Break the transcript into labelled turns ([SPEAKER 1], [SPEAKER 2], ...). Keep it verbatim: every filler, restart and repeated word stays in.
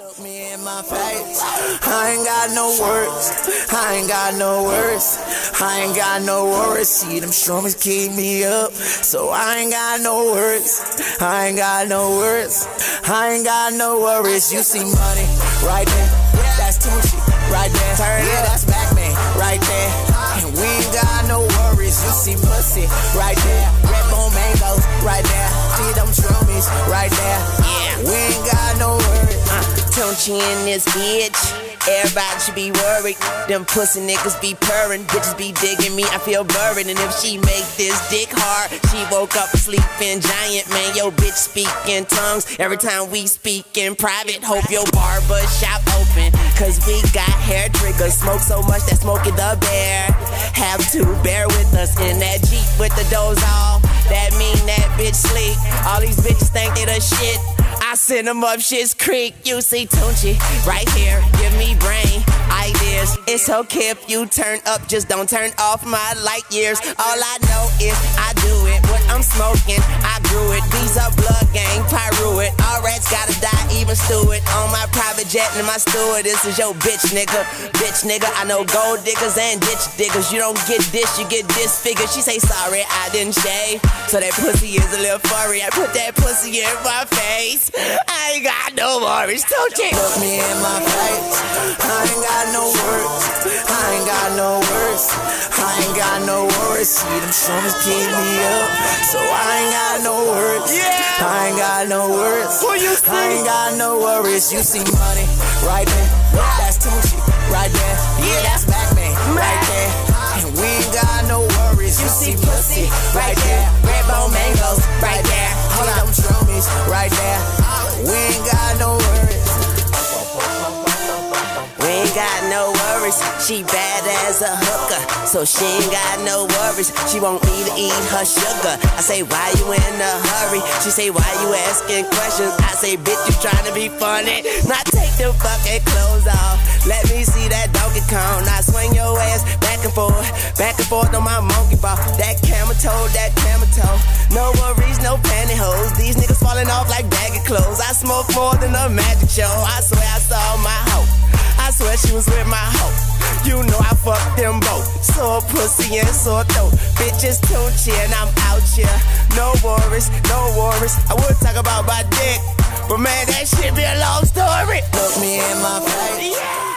[SPEAKER 1] Look me in my face, I ain't got no words, I ain't got no words, I ain't got no worries. See them strummers keep me up, so I ain't got no words, I ain't got no words, I ain't got no worries. You see money right there, that's Tucci right there, yeah, that's Batman right there, and we ain't got no worries. You see pussy right there, red bone mangoes right there, see them strummies right there, yeah, we ain't got no worries.
[SPEAKER 2] Tunchi in this bitch, everybody should be worried. Them pussy niggas be purring, bitches be digging me, I feel buried. And if she make this dick hard, she woke up a sleeping giant. Man, yo bitch speak in tongues every time we speak in private. Hope your barber shop open, cause we got hair triggers. Smoke so much that Smokey the Bear have to bear with us in that Jeep with the doors off. That mean that bitch sleep. All these bitches think they the shit, I send them up Shit's Creek. You see Tunchi right here, give me brain ideas. It's okay if you turn up, just don't turn off my light years. All I know is I do it. What I'm smoking, I grew it. These are blood gang, pyro it. All rats gotta die, even stew it. On my private jet and my steward, this is your bitch nigga. Bitch nigga, I know gold diggers and ditch diggers. You don't get this, you get disfigured. She say sorry, I didn't shave, so that pussy is a little furry. I put that pussy in my face, I ain't got no worries, don't you?
[SPEAKER 1] Look me in my face, I ain't got no words, I ain't got no words, I ain't got no worries. See them strummers keep me up, so I ain't got no words, yeah. I ain't got no words,
[SPEAKER 2] Who you see?
[SPEAKER 1] I ain't got no worries. You see money right there, that's Tucci right there, yeah, that's Batman right there, and we ain't got no worries. You see pussy right there, red bone mangoes right there, hold on, them strummies right there, we ain't got no worries.
[SPEAKER 2] We ain't got no worries. She bad as a hooker, so she ain't got no worries. She want me to eat her sugar. I say, why you in a hurry? She say, why you asking questions? I say, bitch, you trying to be funny. Now take the fucking clothes off, let me see that Donkey Kong. Now swing your ass back and forth, back and forth on my monkey ball. That camel toe, that camel toe. No worries, no pantyhose. These niggas falling off like baggy clothes. I smoke more than a magic show. I swear I saw my hoe, I swear she was with my hoe. You know I fucked them both. Sore pussy and sore throat. Bitches Tunchi and I'm out here. No worries, no worries. I would talk about my dick, but man, that shit be a long story.
[SPEAKER 1] Look me in my face,
[SPEAKER 2] yeah.